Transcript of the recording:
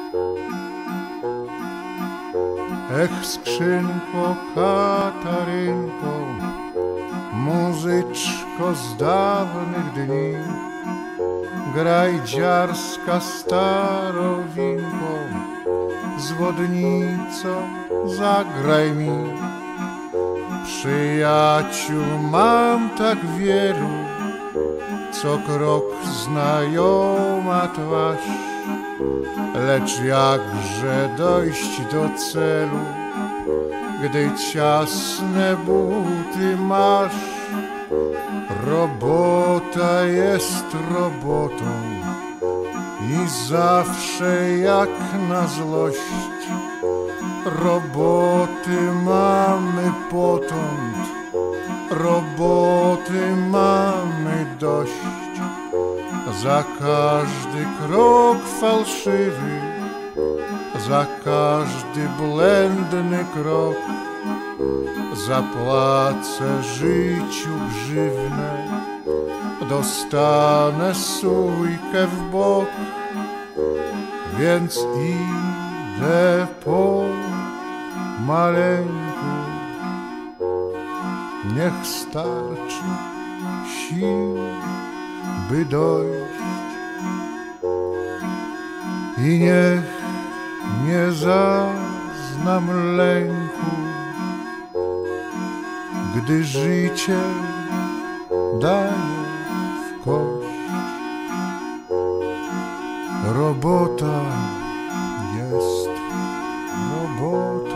Ech, skrzynko, Katarynko, muzyczko z dawnych dni, graj dziarska starowinko, zwodnico, zagraj mi. Przyjaciół mam tak wielu, co krok znajoma twarz, lecz jakże dojść do celu, gdy ciasne buty masz. Robota jest robotą i zawsze jak na złość. Roboty mamy potąd, roboty mamy dość. Za każdy krok fałszywy, za każdy błędny krok zapłacę życiu grzywnę, dostanę sójkę w bok, więc idę po maleńku. Niech starczy sił, by dojść, i niech nie zaznam lęku, gdy życie daje w kość. Robota jest robota.